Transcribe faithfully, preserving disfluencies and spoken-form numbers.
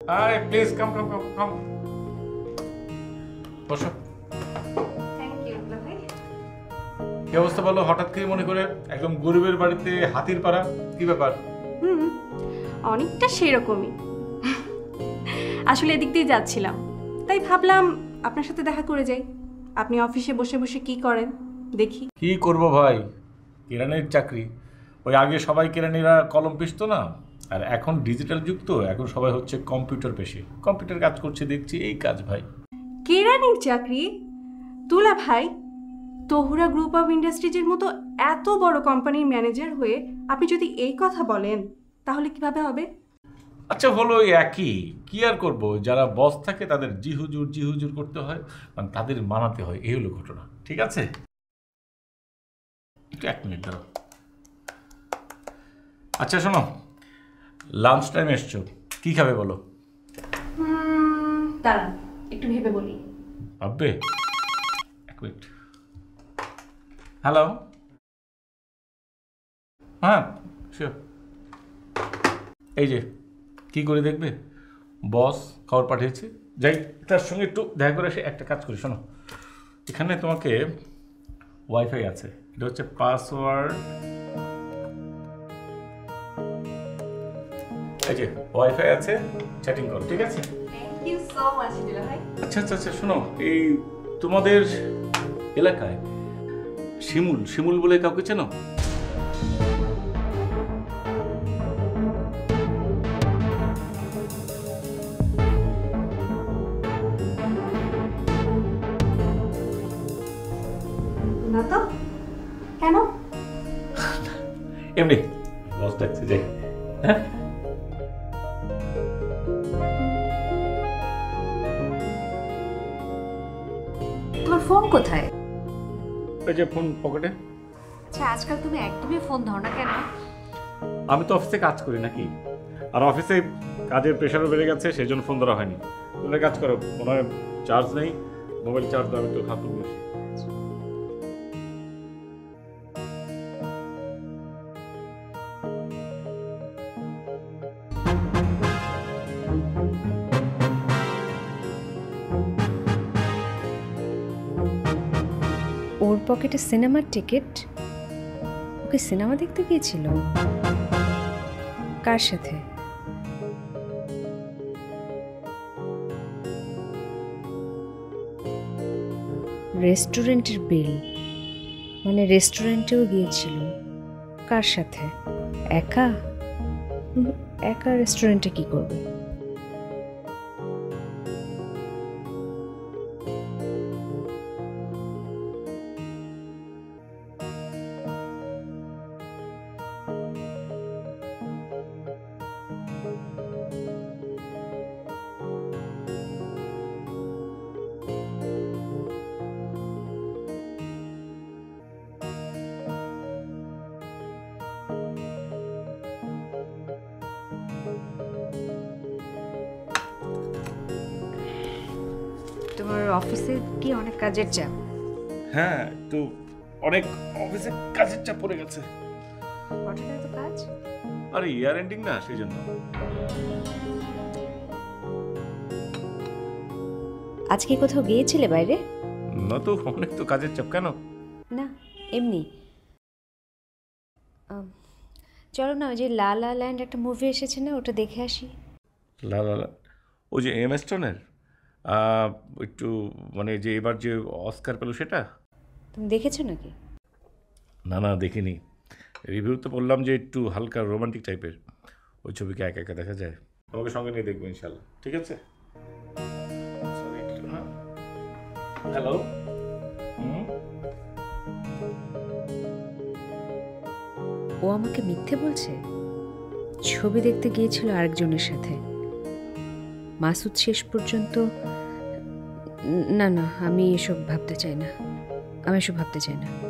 আরে please come কাম কাম কাম বসো। Thank you ভাই। কি অবস্থা বলো, হঠাৎ করে মনে করে একদম গরিবের বাড়িতে হাতির পাড়া, কি ব্যাপার? হুম, অনেকটা সেরকমই। আসলে এদিক দিয়ে যাচ্ছিলাম, তাই ভাবলাম আপনার সাথে দেখা করে যাই। আপনি অফিসে বসে বসে কি করেন দেখি। কি করব ভাই, কেরানির চাকরি। ওই আগে সবাই কেরানিরা কলম পিষতো না, আর এখন ডিজিটাল যুগ তো, এখন সবাই হচ্ছে কম্পিউটার পেশে, কম্পিউটার কাজ করছে, দেখছি এই কাজ ভাই। কেরানির চাকরি? তুলা ভাই, তহুরা গ্রুপ অফ ইন্ডাস্ট্রিজের মতো এত বড় কোম্পানির ম্যানেজার হয়ে আপনি যদি এই কথা বলেন, তাহলে কিভাবে হবে? আচ্ছা হলো ওই একই, কি আর করব, যারা বস থাকে তাদের জি হুজুর জি হুজুর করতে হয়, মানে তাদের মানাতে হয়, এই হলো ঘটনা। ঠিক আছে, একটু এক মিনিট দাঁড়াও। আচ্ছা শোনো, লাঞ্চ টাইম এসছো, কি খাবে বলো? দাঁড়ান একটু ভেবে বলি। ভাববে, এক মিনিট। হ্যালো, হ্যাঁ শিওর। এই যে কি করে দেখবে, বস খবর পাঠিয়েছে, যাই তার সঙ্গে একটু দেখা করে এসে একটা কাজ করি। শোনো, এখানে তোমাকে ওয়াইফাই আছে, এটা হচ্ছে পাসওয়ার্ড, এই যে ওয়াইফাই আছে, চ্যাটিং করো, ঠিক আছে? থ্যাংক ইউ সো মাচ দিলা ভাই। আচ্ছা আচ্ছা আচ্ছা শোনো, এই তোমাদের এলাকায় শিমুল শিমুল বলে কাউকে চেনো? না তো, কেন? এমনি বস ডাকছে, যাই। হ্যাঁ তোমার ফোন কোথায়? ওই যে ফোন পকেটে। আচ্ছা, আজকাল তুমি একদমই ফোন ধরো না কেন? আমি তো অফিসে কাজ করি নাকি, আর অফিসে কাজের প্রেশারও বেড়ে গেছে, সেই জন্য ফোন ধরা হয়নি। তোমরা কাজ করো, মনে হয় চার্জ নেই, মোবাইল চার্জ দাও, একটু হাত বেশি। ওর পকেটে সিনেমার টিকিট, ওকে সিনেমা দেখতে গিয়েছিল? কার সাথে? রেস্টুরেন্টের বিল, মানে রেস্টুরেন্টেও গিয়েছিল? কার সাথে? একা? একা রেস্টুরেন্টে কি করবে? তোমার অফিসে কি অনেক কাজের চাপ? হ্যাঁ, তো অনেক অফিসে কাজের চাপ পড়ে গেছে। হঠাৎ এত কাজ? আরে ইয়ার এন্ডিং না, সেই জন্য। আজকে কোথাও গিয়েছিলে বাইরে? না তো, অনেক তো কাজের চাপ। কেন? না এমনি। চলো না, ওই যে লা লা ল্যান্ড একটা মুভি এসেছে না, ওটা দেখে আসি। লা লা লা, ওই যে এম স্টোনের একটু, মানে যে এবার যে অস্কার পেল সেটা? তুমি দেখেছো নাকি? না না দেখিনি, রিভিউ তো বললাম যে একটু হালকা রোমান্টিক টাইপের, ওই ছবিকে একা একা দেখা যায়। তোমাকে সঙ্গে নিয়ে দেখবো ইনশাল্লাহ, ঠিক আছে? হ্যালো, ও আমাকে মিথ্যে বলছে? ছবি দেখতে গিয়েছিল আরেকজনের সাথে। মাসুদ শেষ পর্যন্ত, না না, আমি এসব ভাবতে চাই না, আমি এসব ভাবতে চাই না।